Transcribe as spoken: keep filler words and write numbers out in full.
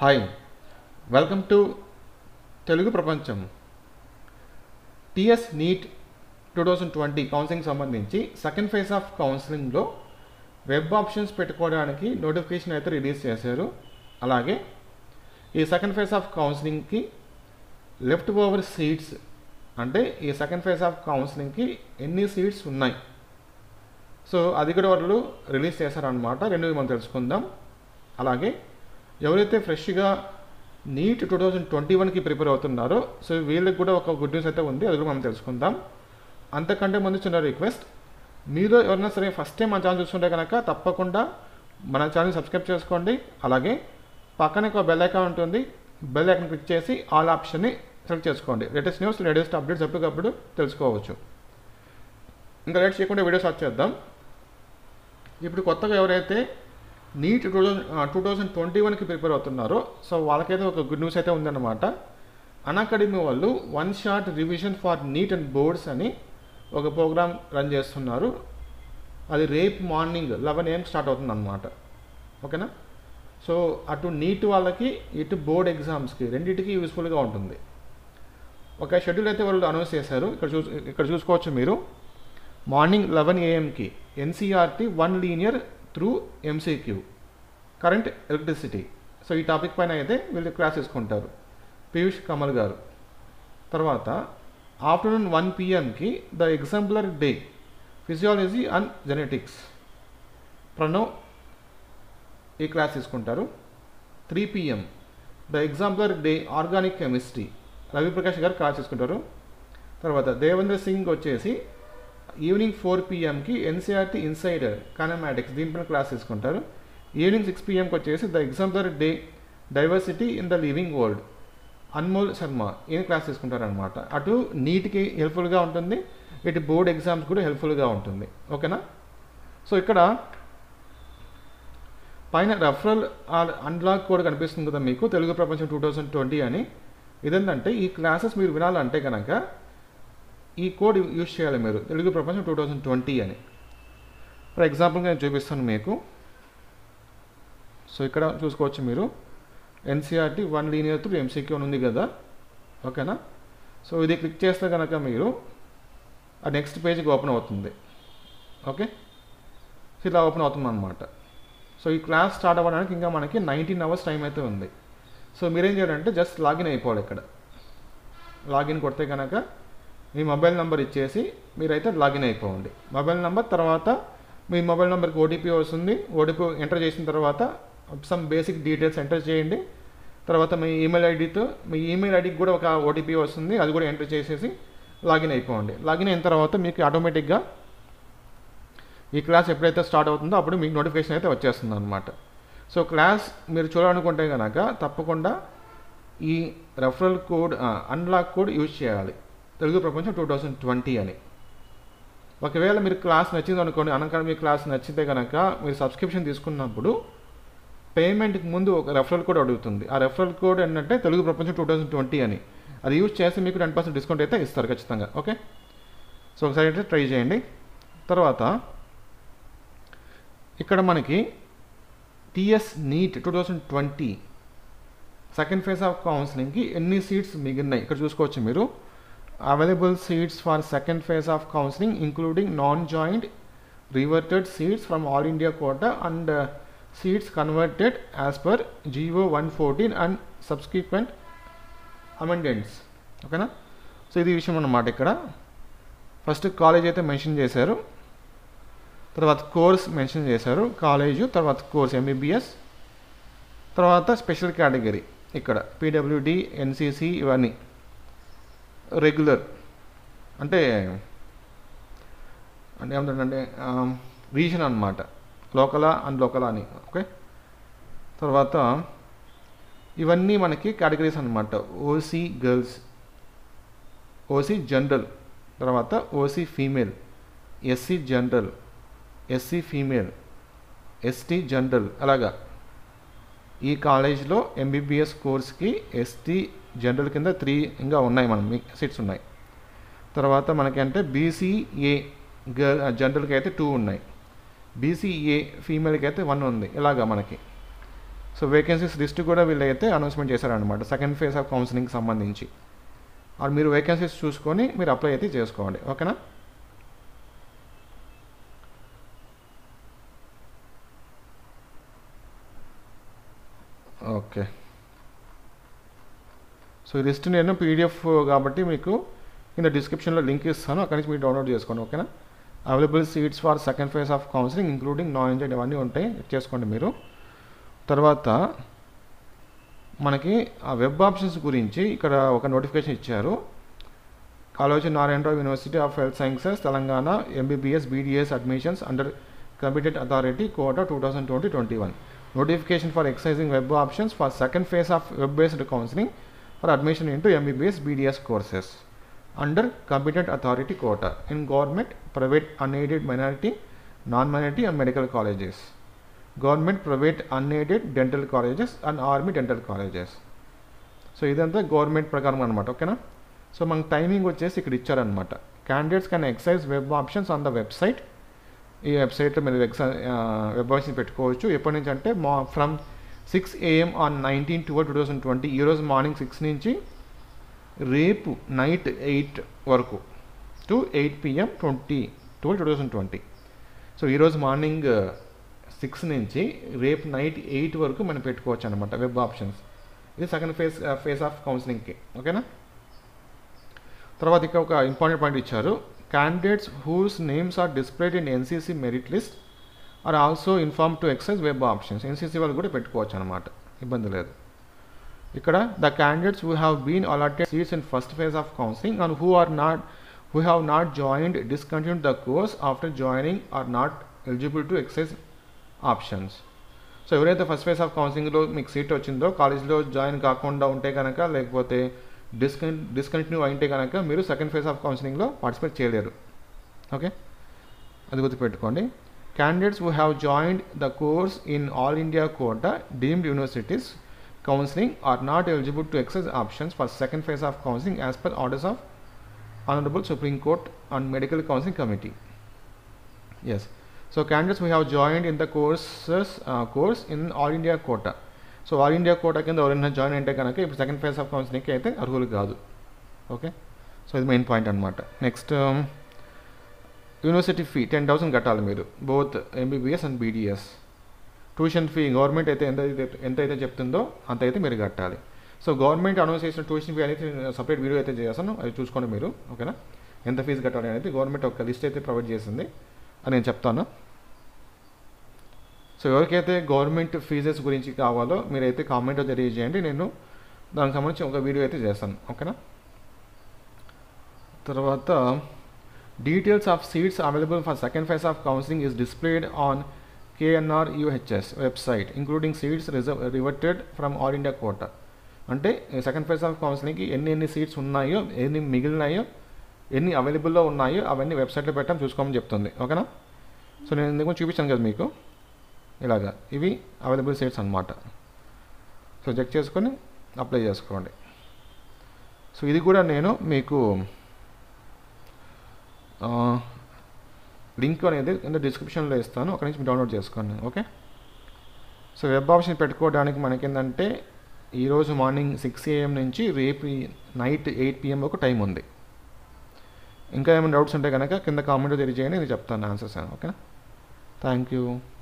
Hi welcome to Telugu Prapancham. TS NEET two thousand twenty counselling సంబంధించి second phase of కౌన్సిలింగ్లో web options పెట్టుకోవడానికి notification అయితే release చేశారు. అలాగే ఈ సెకండ్ ఫేజ్ ఆఫ్ కౌన్సిలింగ్కి లెఫ్ట్ ఓవర్ సీట్స్ అంటే ఈ సెకండ్ ఫేజ్ ఆఫ్ కౌన్సిలింగ్కి ఎన్ని సీట్స్ ఉన్నాయి, సో అది కూడా వాళ్ళు రిలీజ్ చేశారనమాట. రెండు మనం తెలుసుకుందాం. అలాగే ఎవరైతే ఫ్రెష్గా నీట్ టూ థౌజండ్ ట్వంటీ వన్కి ప్రిపేర్ అవుతున్నారో సో వీళ్ళకి కూడా ఒక గుడ్ న్యూస్ అయితే ఉంది, అది కూడా మనం తెలుసుకుందాం. అంతకంటే ముందు చిన్న రిక్వెస్ట్, మీరు ఎవరైనా సరే ఫస్ట్ టైం మన ఛానల్ చూస్తుంటే కనుక తప్పకుండా మన ఛానల్ సబ్స్క్రైబ్ చేసుకోండి. అలాగే పక్కనే ఒక బెల్ ఐకాన్ ఉంటుంది, బెల్ ఐకాన్ క్లిక్ చేసి ఆల్ ఆప్షన్ని సెలెక్ట్ చేసుకోండి. లేటెస్ట్ న్యూస్, లేటెస్ట్ అప్డేట్స్ ఎప్పటికప్పుడు తెలుసుకోవచ్చు. ఇంకా లేట్ చేయకుండా వీడియో స్టార్ట్ చేద్దాం. ఇప్పుడు కొత్తగా ఎవరైతే NEET two thousand two thousand twenty వన్కి ప్రిపేర్ అవుతున్నారో సో వాళ్ళకైతే ఒక గుడ్ న్యూస్ అయితే ఉందన్నమాట. అన్అకాడమీ వాళ్ళు one shot revision for NEET and boards అని ఒక ప్రోగ్రామ్ రన్ చేస్తున్నారు. అది రేపు మార్నింగ్ లెవెన్ ఏఎం స్టార్ట్ అవుతుంది అన్నమాట. ఓకేనా? సో అటు నీట్ వాళ్ళకి ఇటు బోర్డ్ ఎగ్జామ్స్కి రెండింటికి యూస్ఫుల్గా ఉంటుంది. ఒక షెడ్యూల్ అయితే వాళ్ళు అనౌన్స్ చేశారు. ఇక్కడ చూ ఇక్కడ చూసుకోవచ్చు మీరు. మార్నింగ్ లెవెన్ ఏఎంకి NCERT one liner through MCQ current electricity. So ఈ టాపిక్ పైన అయితే వీళ్ళు క్లాస్ తీసుకుంటారు పీయూష్ కమల్ గారు. తర్వాత ఆఫ్టర్నూన్ వన్ పిఎంకి the exemplar day physiology and genetics Pranav ఈ క్లాస్ తీసుకుంటారు. Three PM the exemplar day organic chemistry Raviprakash గారు క్లాస్ తీసుకుంటారు. తర్వాత దేవేంద్ర సింగ్ వచ్చేసి ఈవినింగ్ ఫోర్ పిఎంకి ఎన్సీఆర్టీ ఇన్సైడర్ కనమాటిక్స్ దీనిపైన క్లాస్ తీసుకుంటారు. ఈవినింగ్ సిక్స్ పిఎంకి వచ్చేసి the exemplar day diversity in the living world Anmol Sharma ఈయన క్లాస్ తీసుకుంటారు అనమాట. అటు నీట్కి హెల్ప్ఫుల్గా ఉంటుంది, ఇటు బోర్డ్ ఎగ్జామ్స్ కూడా హెల్ప్ఫుల్గా ఉంటుంది. ఓకేనా? సో ఇక్కడ పైన రెఫరల్ అన్లాక్ కోడ్ కనిపిస్తుంది కదా మీకు, Telugu Prapancham two thousand twenty అని. ఇదేంటంటే ఈ క్లాసెస్ మీరు వినాలంటే కనుక ఈ కోడ్ యూజ్ చేయాలి మీరు, Telugu Prapancham two thousand twenty అని. ఫర్ ఎగ్జాంపుల్గా నేను చూపిస్తాను మీకు. సో ఇక్కడ చూసుకోవచ్చు మీరు NCERT one liner through MCQ అని ఉంది కదా. ఓకేనా? సో ఇది క్లిక్ చేస్తే కనుక మీరు ఆ నెక్స్ట్ పేజ్కి ఓపెన్ అవుతుంది. ఓకే, ఇలా ఓపెన్ అవుతుంది అనమాట. సో ఈ క్లాస్ స్టార్ట్ అవ్వడానికి ఇంకా మనకి నైన్టీన్ అవర్స్ టైం అయితే ఉంది. సో మీరేం చేయాలంటే జస్ట్ లాగిన్ అయిపోవాలి. ఇక్కడ లాగిన్ కొడితే కనుక మీ మొబైల్ నెంబర్ ఇచ్చేసి మీరైతే లాగిన్ అయిపోండి. మొబైల్ నెంబర్ తర్వాత మీ మొబైల్ నెంబర్కి ఓటీపీ వస్తుంది. ఓటీపీ ఎంటర్ చేసిన తర్వాత సమ్ బేసిక్ డీటెయిల్స్ ఎంటర్ చేయండి. తర్వాత మీ ఈమెయిల్ ఐడితో మీ ఈమెయిల్ ఐడికి కూడా ఒక ఓటీపీ వస్తుంది, అది కూడా ఎంటర్ చేసేసి లాగిన్ అయిపోండి. లాగిన్ అయిన తర్వాత మీకు ఆటోమేటిక్గా ఈ క్లాస్ ఎప్పుడైతే స్టార్ట్ అవుతుందో అప్పుడు మీకు నోటిఫికేషన్ అయితే వచ్చేస్తుంది అనమాట. సో క్లాస్ మీరు చూడాలనుకుంటే కనుక తప్పకుండా ఈ referral code unlock code use చేయాలి, Telugu Prapancham two thousand twenty అని. ఒకవేళ మీరు క్లాస్ నచ్చింది అనుకోండి, అన్అకాడమీ క్లాస్ నచ్చితే కనుక మీరు సబ్స్క్రిప్షన్ తీసుకున్నప్పుడు పేమెంట్కి ముందు ఒక రెఫరల్ కోడ్ అడుగుతుంది. ఆ రెఫరల్ కోడ్ ఏంటంటే Telugu Prapancham two thousand twenty అని. అది యూజ్ చేస్తే మీకు టెన్ పర్సెంట్ డిస్కౌంట్ అయితే ఇస్తారు ఖచ్చితంగా. ఓకే, సో ఒకసారి అయితే ట్రై చేయండి. తర్వాత ఇక్కడ మనకి TS NEET two thousand twenty second phase of కౌన్సిలింగ్కి ఎన్ని సీట్స్ మిగిలినాయి ఇక్కడ చూసుకోవచ్చు మీరు. Available seats for second phase of counseling including non-joined reverted seats from All India quota and uh, seats converted as per G O one fourteen and subsequent amendments. ఓకేనా? So ఇది విషయం అన్నమాట. ఇక్కడ ఫస్ట్ కాలేజ్ అయితే mention చేశారు, తర్వాత course mention చేశారు, college, తర్వాత కోర్స్ ఎంబీబీఎస్, తర్వాత స్పెషల్ కేటగిరీ ఇక్కడ పీడబ్ల్యూడి, ఎన్సీసీ ఇవన్నీ. రెగ్యులర్ అంటే అంటే ఏమంటారంటే రీజన్ అనమాట, లోకలా అండ్ లోకలా అని. ఓకే, తర్వాత ఇవన్నీ మనకి కేటగిరీస్ అనమాట. ఓసీ గర్ల్స్, ఓసీ జనరల్, తర్వాత OC female, SC general, SC female, ST general. అలాగా ఈ కాలేజ్లో ఎంబీబీఎస్ కోర్స్కి ఎస్టీ జనరల్ కింద త్రీ ఇంకా ఉన్నాయి, మనం సీట్స్ ఉన్నాయి. తర్వాత మనకి అంటే బీసీఏ గర్ల్ జనరల్కి అయితే టూ ఉన్నాయి, బీసీఏ ఫీమేల్కి అయితే వన్ ఉంది. ఇలాగా మనకి సో వేకెన్సీస్ లిస్ట్ కూడా వీళ్ళైతే అనౌన్స్మెంట్ చేశారనమాట సెకండ్ ఫేజ్ ఆఫ్ కౌన్సిలింగ్కి సంబంధించి. అది మీరు వేకెన్సీస్ చూసుకొని మీరు అప్లై అయితే చేసుకోండి. ఓకేనా? ఓకే. సో ఈ లిస్ట్ నేను పీడిఎఫ్ కాబట్టి మీకు కింద డిస్క్రిప్షన్లో లింక్ ఇస్తాను, అక్కడి నుంచి మీరు డౌన్లోడ్ చేసుకోండి. ఓకేనా? Available seats for second phase of counselling including non ఇంజెడ్ ఇవన్నీ ఉంటాయి, చేసుకోండి మీరు. తర్వాత మనకి ఆ వెబ్ ఆప్షన్స్ గురించి ఇక్కడ ఒక నోటిఫికేషన్ ఇచ్చారు. Kaloji Narayanarao university of health sciences Telangana MBBS BDS admissions under computed authority quota two thousand twenty twenty one notification for exercising web options for second phase of web based counselling for admission into MBBS BDS courses under computed authority quota in government private unaided minority non minority and medical colleges, government private unaided dental colleges and army dental colleges. So ఇదంతా government ప్రకారం అనమాట. ఓకేనా? So మనకు timing వచ్చేసి ఇక్కడ ఇచ్చారనమాట. Candidates can exercise web options on the website. ఈ వెబ్సైట్లో మీరు ఎక్సై వెబ్ ఆప్షన్ పెట్టుకోవచ్చు. ఎప్పటి నుంచి అంటే మా from six AM on nineteen twelve two thousand twenty ఈరోజు మార్నింగ్ సిక్స్ నుంచి రేపు నైట్ ఎయిట్ వరకు to eight PM twenty twelve two thousand twenty. So ఈరోజు మార్నింగ్ సిక్స్ నుంచి రేపు నైట్ ఎయిట్ వరకు మనం పెట్టుకోవచ్చు అనమాట వెబ్ ఆప్షన్స్. ఇది సెకండ్ ఫేజ్ ఫేజ్ ఆఫ్ కౌన్సిలింగ్కి. ఓకేనా? తర్వాత ఇక్కడ ఒక ఇంపార్టెంట్ పాయింట్ ఇచ్చారు. Candidates whose names are displayed in NCC merit list are also inform to excise web options. NCC వాళ్ళు కూడా పెట్టుకోవచ్చు అనమాట, ఇబ్బంది లేదు. ఇక్కడ the candidates who have been allotted seats in first phase of counselling and who are not who have not joined discontinued the course after joining are not eligible to exercise options. So ఎవరైతే first phase of కౌన్సిలింగ్లో మీకు seat వచ్చిందో కాలేజ్లో join కాకుండా ఉంటే కనుక, లేకపోతే discern discontinue అయితే కనుక మీరు సెకండ్ ఫేజ్ ఆఫ్ కౌన్సిలింగ్లో పార్టిసిపేట్ చేయలేరు. ఓకే, అది గుర్తుపెట్టుకోండి. Candidates who have joined the course in all India quota deemed universities counselling are not eligible to exercise options for second phase of counselling as per orders of honourable supreme court and medical counselling committee. Yes, so candidates who have joined in the courses course in all India quota. So all India quota కింద ఎవరైనా join అయితే కనుక ఇప్పుడు second phase of కౌన్సిలింగ్కి అయితే అర్హులు కాదు. Okay, so ఇది main point అనమాట. Next university fee ten thousand కట్టాలి మీరు, both MBBS and BDS. Tuition fee government అయితే ఎంత ఎంత అయితే చెప్తుందో అంత అయితే మీరు కట్టాలి. సో గవర్నమెంట్ అనౌన్స్ చేసిన ట్యూషన్ ఫీ అనేది సపరేట్ వీడియో అయితే చేస్తాను, అది చూసుకోండి మీరు. ఓకేనా, ఎంత ఫీజు కట్టాలి అనేది గవర్నమెంట్ ఒక లిస్ట్ అయితే ప్రొవైడ్ చేసింది, అని నేను చెప్తాను. సో ఎవరికైతే గవర్నమెంట్ ఫీజెస్ గురించి కావాలో మీరైతే కామెంట్లో తెలియజేయండి, నేను దానికి సంబంధించి ఒక వీడియో అయితే చేస్తాను. ఓకేనా, తర్వాత details of seats available for second phase of counselling is displayed on KNRUHS website including seats reserve reverted from all India quota. అంటే సెకండ్ ఫేజ్ ఆఫ్ కౌన్సిలింగ్కి ఎన్ని ఎన్ని సీట్స్ ఉన్నాయో, ఎన్ని మిగిలినాయో, ఎన్ని అవైలబుల్లో ఉన్నాయో అవన్నీ వెబ్సైట్లో పెట్టడం చూసుకోమని చెప్తుంది. ఓకేనా, సో నేను ఇందుకు చూపించాను కదా మీకు, ఇలాగా ఇవి అవైలబుల్ సీట్స్ అనమాట. సో చెక్ చేసుకొని అప్లై చేసుకోండి. సో ఇది కూడా నేను మీకు లింక్ అనేది కింద డిస్క్రిప్షన్లో ఇస్తాను, అక్కడి నుంచి డౌన్లోడ్ చేసుకోండి. ఓకే, సో వెబ్ ఆప్షన్ పెట్టుకోవడానికి మనకేంటంటే ఈరోజు మార్నింగ్ సిక్స్ ఏఎం నుంచి రేపు నైట్ ఎయిట్ పిఎం వరకు టైం ఉంది. ఇంకా ఏమైనా డౌట్స్ ఉంటే కనుక కింద కామెంట్లో తెలియజేయండి, నేను చెప్తాను ఆన్సర్స్. Okay, thank you.